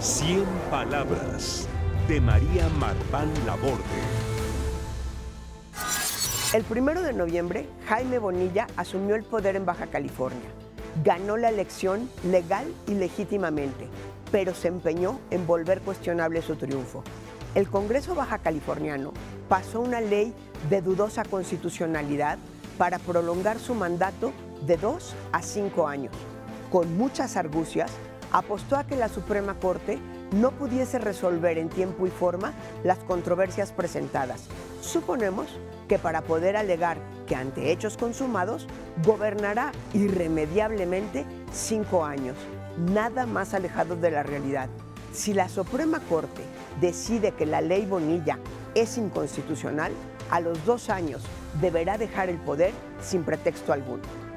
100 palabras de María Marván Laborde. El 1 de noviembre, Jaime Bonilla asumió el poder en Baja California. Ganó la elección legal y legítimamente, pero se empeñó en volver cuestionable su triunfo. El Congreso baja californiano pasó una ley de dudosa constitucionalidad para prolongar su mandato de 2 a 5 años. Con muchas argucias, apostó a que la Suprema Corte no pudiese resolver en tiempo y forma las controversias presentadas. Suponemos que para poder alegar que ante hechos consumados, gobernará irremediablemente 5 años, nada más alejado de la realidad. Si la Suprema Corte decide que la ley Bonilla es inconstitucional, a los 2 años deberá dejar el poder sin pretexto alguno.